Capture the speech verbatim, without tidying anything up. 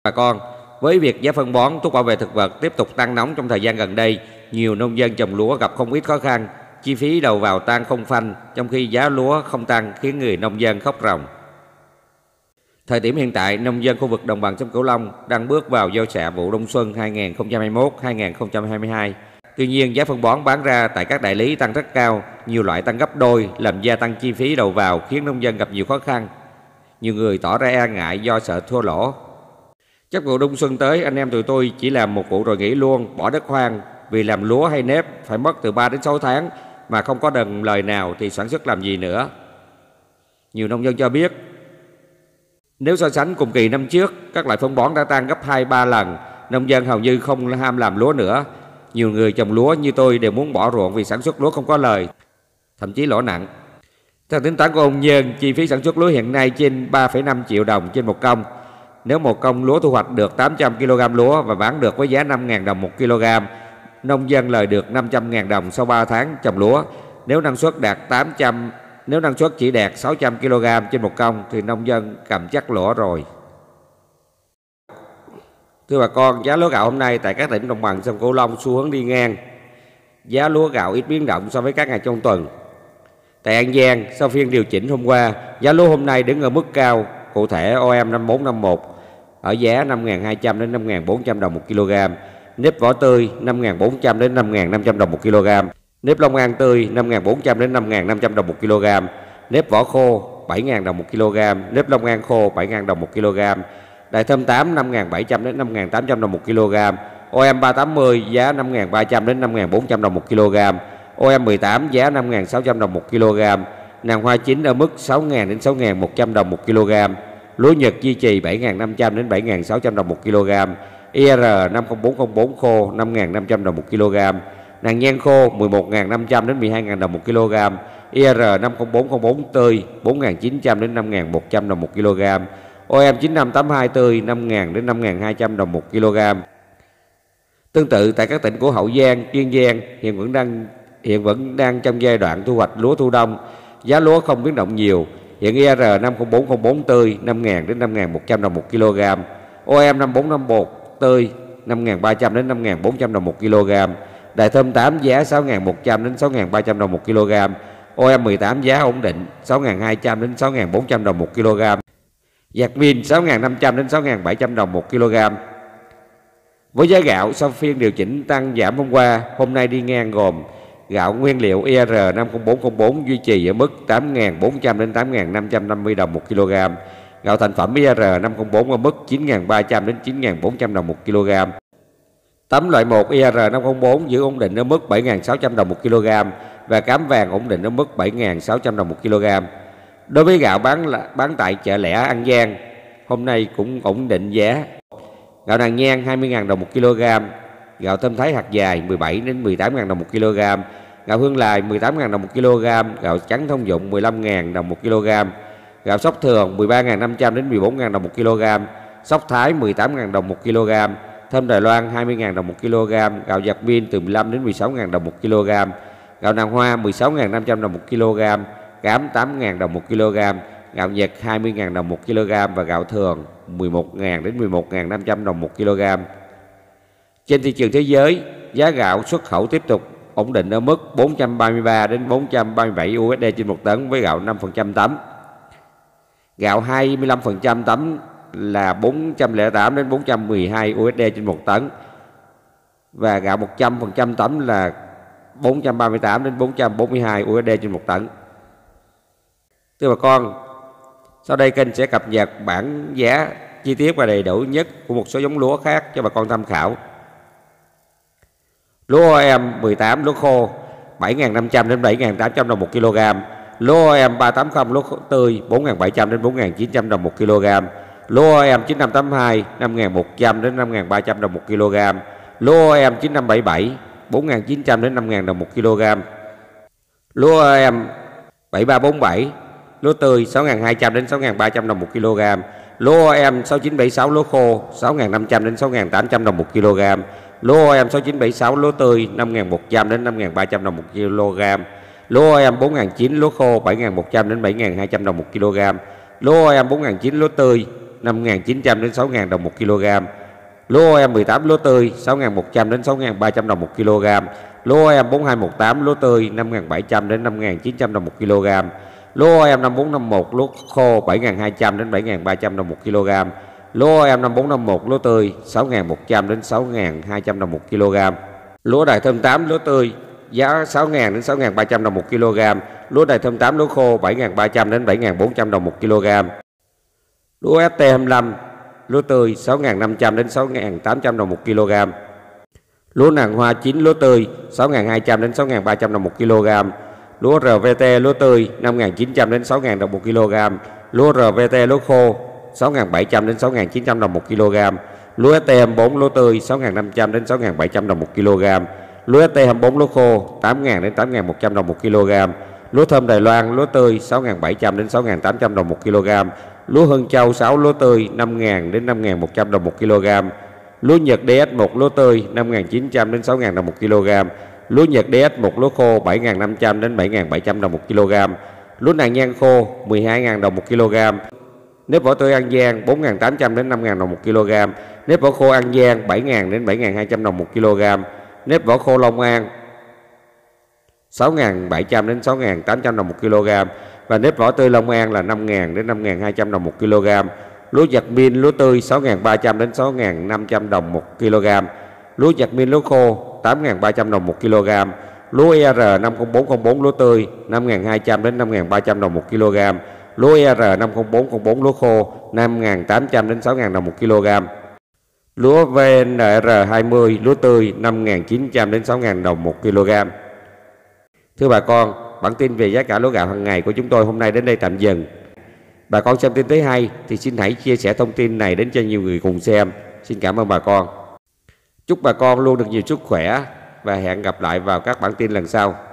Bà con, với việc giá phân bón, thuốc bảo vệ thực vật tiếp tục tăng nóng trong thời gian gần đây, nhiều nông dân trồng lúa gặp không ít khó khăn, chi phí đầu vào tăng không phanh, trong khi giá lúa không tăng khiến người nông dân khóc ròng. Thời điểm hiện tại, nông dân khu vực đồng bằng sông Cửu Long đang bước vào gieo xạ vụ đông xuân hai nghìn không trăm hai mươi mốt hai nghìn không trăm hai mươi hai. Tuy nhiên, giá phân bón bán ra tại các đại lý tăng rất cao, nhiều loại tăng gấp đôi, làm gia tăng chi phí đầu vào khiến nông dân gặp nhiều khó khăn. Nhiều người tỏ ra e ngại do sợ thua lỗ. Chắc vụ đông xuân tới, anh em tụi tôi chỉ làm một vụ rồi nghỉ luôn, bỏ đất hoang, vì làm lúa hay nếp phải mất từ ba đến sáu tháng mà không có đồng lời nào thì sản xuất làm gì nữa. Nhiều nông dân cho biết, nếu so sánh cùng kỳ năm trước, các loại phân bón đã tăng gấp hai ba lần, nông dân hầu như không ham làm lúa nữa. Nhiều người trồng lúa như tôi đều muốn bỏ ruộng vì sản xuất lúa không có lời, thậm chí lỗ nặng. Theo tính toán của ông Nhân, chi phí sản xuất lúa hiện nay trên ba phẩy năm triệu đồng trên một công. Nếu một công lúa thu hoạch được tám trăm ki lô gam lúa và bán được với giá năm nghìn đồng một kg, nông dân lời được năm trăm nghìn đồng sau ba tháng trồng lúa. Nếu năng suất đạt tám trăm, nếu năng suất chỉ đạt sáu trăm ki lô gam trên một công thì nông dân cầm chắc lỗ rồi. Thưa bà con, giá lúa gạo hôm nay tại các tỉnh đồng bằng sông Cửu Long xu hướng đi ngang. Giá lúa gạo ít biến động so với các ngày trong tuần. Tại An Giang, sau phiên điều chỉnh hôm qua, giá lúa hôm nay đứng ở mức cao. Cụ thể, o em năm bốn năm một ở giá năm nghìn hai trăm đến năm nghìn bốn trăm đồng một kg, nếp vỏ tươi năm nghìn bốn trăm đến năm nghìn năm trăm đồng một kg, nếp Long An tươi năm nghìn bốn trăm đến năm nghìn năm trăm đồng một kg, nếp vỏ khô bảy nghìn đồng một kg, nếp Long An khô bảy nghìn đồng một kg, Đại Thơm tám năm nghìn bảy trăm đến năm nghìn tám trăm đồng một kg, o em ba tám mươi giá năm nghìn ba trăm đến năm nghìn bốn trăm đồng một kg, o em mười tám giá năm nghìn sáu trăm đồng một kg, nàng hoa chín ở mức sáu nghìn đến sáu nghìn một trăm đồng một kg, lúa Nhật duy trì bảy nghìn năm trăm đến bảy nghìn sáu trăm đồng một kg, i rờ năm không bốn không bốn khô năm nghìn năm trăm đồng một kg, nàng nhan khô mười một nghìn năm trăm đến mười hai nghìn đồng một kg, i rờ năm không bốn không bốn tươi bốn nghìn chín trăm đến năm nghìn một trăm đồng một kg, o em chín năm tám hai tươi năm nghìn đến năm nghìn hai trăm đồng một kg. Tương tự tại các tỉnh của Hậu Giang, Kiên Giang hiện vẫn đang hiện vẫn đang trong giai đoạn thu hoạch lúa thu đông, giá lúa không biến động nhiều. Hiện i rờ năm không bốn không bốn tươi năm nghìn đến năm nghìn một trăm đồng một kg, o em năm bốn năm một tươi năm nghìn ba trăm đến năm nghìn bốn trăm đồng một kg, Đại Thơm tám giá sáu nghìn một trăm đến sáu nghìn ba trăm đồng một kg, o em mười tám giá ổn định sáu nghìn hai trăm đến sáu nghìn bốn trăm đồng một kg, Jasmine sáu nghìn năm trăm đến sáu nghìn bảy trăm đồng một kg. Với giá gạo sau phiên điều chỉnh tăng giảm hôm qua, hôm nay đi ngang gồm gạo nguyên liệu i rờ năm không bốn không bốn duy trì ở mức tám nghìn bốn trăm đến tám nghìn năm trăm năm mươi đồng một kg, gạo thành phẩm i rờ năm không bốn ở mức chín nghìn ba trăm đến chín nghìn bốn trăm đồng một kg. Tấm loại một i rờ năm không bốn giữ ổn định ở mức bảy nghìn sáu trăm đồng một kg và cám vàng ổn định ở mức bảy nghìn sáu trăm đồng một kg. Đối với gạo bán bán tại chợ lẻ An Giang, hôm nay cũng ổn định giá. Gạo nàng nhan hai mươi nghìn đồng một kg, gạo Thơm Thái hạt dài mười bảy đến mười tám nghìn đồng một kg, gạo Hương Lài mười tám nghìn đồng một kg, gạo trắng thông dụng mười lăm nghìn đồng một kg, gạo Sóc Thường mười ba nghìn năm trăm đến mười bốn nghìn đồng một kg, Sóc Thái mười tám nghìn đồng một kg, Thơm Đài Loan hai mươi nghìn đồng một kg, gạo Jasmine từ mười lăm đến mười sáu nghìn đồng một kg, gạo nàng hoa mười sáu nghìn năm trăm đồng một kg, cám tám nghìn đồng một kg, gạo Nhật hai mươi nghìn đồng một kg và gạo thường mười một nghìn đến mười một nghìn năm trăm đồng một kg. Trên thị trường thế giới, giá gạo xuất khẩu tiếp tục ổn định ở mức bốn trăm ba mươi ba đến bốn trăm ba mươi bảy u ét đê trên một tấn với gạo năm phần trăm tấm. Gạo hai mươi lăm phần trăm tấm là bốn trăm lẻ tám đến bốn trăm mười hai u ét đê trên một tấn. Và gạo một trăm phần trăm tấm là bốn trăm ba mươi tám đến bốn trăm bốn mươi hai u ét đê trên một tấn. Thưa bà con, sau đây kênh sẽ cập nhật bảng giá chi tiết và đầy đủ nhất của một số giống lúa khác cho bà con tham khảo. Lúa o em mười tám lúa khô bảy nghìn năm trăm đến bảy nghìn tám trăm đồng một kg, lúa o em ba tám không lúa tươi bốn nghìn bảy trăm đến bốn nghìn chín trăm đồng một kg, lúa o em chín năm tám hai năm nghìn một trăm đến năm nghìn ba trăm đồng một kg, lúa o em chín năm bảy bảy bốn nghìn chín trăm đến năm nghìn đồng một kg, lúa o em bảy ba bốn bảy lúa tươi sáu nghìn hai trăm đến sáu nghìn ba trăm đồng một kg, lúa o em sáu chín bảy sáu lúa khô sáu nghìn năm trăm đến sáu nghìn tám trăm đồng một kg, lúa o em sáu chín bảy sáu lúa tươi năm nghìn một trăm đến năm nghìn ba trăm đồng một kg, lúa o em bốn nghìn chín lúa khô bảy nghìn một trăm đến bảy nghìn hai trăm đồng một kg, lúa o em bốn nghìn chín lúa tươi năm nghìn chín trăm đến sáu nghìn đồng một kg. Lúa O M mười tám lúa tươi sáu nghìn một trăm đến sáu nghìn ba trăm đồng một kg. Lúa O M bốn hai một tám lúa tươi năm nghìn bảy trăm đến năm nghìn chín trăm đồng một kg. Lúa O M năm bốn năm một lúa khô bảy nghìn hai trăm đến bảy nghìn ba trăm đồng một kg. Lúa O M năm bốn năm một lúa tươi sáu nghìn một trăm đến sáu nghìn hai trăm đồng một kg. Lúa Đài Thơm tám lúa tươi giá sáu nghìn đến sáu nghìn ba trăm đồng một kg. Lúa Đài Thơm tám lúa khô bảy nghìn ba trăm đến bảy nghìn bốn trăm đồng một kg. Lúa S T hai mươi lăm lúa tươi sáu nghìn năm trăm đến sáu nghìn tám trăm đồng một kg. Lúa nàng hoa chín lúa tươi sáu nghìn hai trăm đến sáu nghìn ba trăm đồng một kg. Lúa R V T lúa tươi năm nghìn chín trăm đến sáu nghìn đồng một kg. Lúa R V T lúa khô sáu nghìn bảy trăm đến sáu nghìn chín trăm đồng một kg. Lúa S T hai mươi bốn lúa tươi sáu nghìn năm trăm đến sáu nghìn bảy trăm đồng một kg. Lúa S T hai mươi bốn lúa khô tám nghìn đến tám nghìn một trăm đồng một kg. Lúa Thơm Đài Loan lúa tươi sáu nghìn bảy trăm đến sáu nghìn tám trăm đồng một kg. Lúa Hưng Châu sáu lúa tươi năm nghìn đến năm nghìn một trăm đồng một kg. Lúa Nhật D S một lúa tươi năm nghìn chín trăm đến sáu nghìn đồng một kg. Lúa Nhật D S một lúa khô bảy nghìn năm trăm đến bảy nghìn bảy trăm đồng một kg. Lúa nàng nhang khô mười hai nghìn đồng một kg. Nếp vỏ tươi An Giang bốn nghìn tám trăm đến năm nghìn đồng một kg. Nếp vỏ khô An Giang bảy nghìn đến bảy nghìn hai trăm đồng một kg. Nếp vỏ khô Long An sáu nghìn bảy trăm đến sáu nghìn tám trăm đồng một kg. Và nếp vỏ tươi Long An là năm nghìn đến năm nghìn hai trăm đồng một kg. Lúa Jasmine lúa tươi sáu nghìn ba trăm đến sáu nghìn năm trăm đồng một kg. Lúa Jasmine lúa khô tám nghìn ba trăm đồng một kg. Lúa E R năm không bốn không bốn lúa tươi năm nghìn hai trăm đến năm nghìn ba trăm đồng một kg. Lúa E R năm không bốn không bốn lúa khô năm nghìn tám trăm đến sáu nghìn đồng một kg. Lúa V N R hai mươi lúa tươi năm nghìn chín trăm đến sáu nghìn đồng một kg. Thưa bà con, bản tin về giá cả lúa gạo hàng ngày của chúng tôi hôm nay đến đây tạm dừng. Bà con xem tin thấy hay thì xin hãy chia sẻ thông tin này đến cho nhiều người cùng xem. Xin cảm ơn bà con. Chúc bà con luôn được nhiều sức khỏe và hẹn gặp lại vào các bản tin lần sau.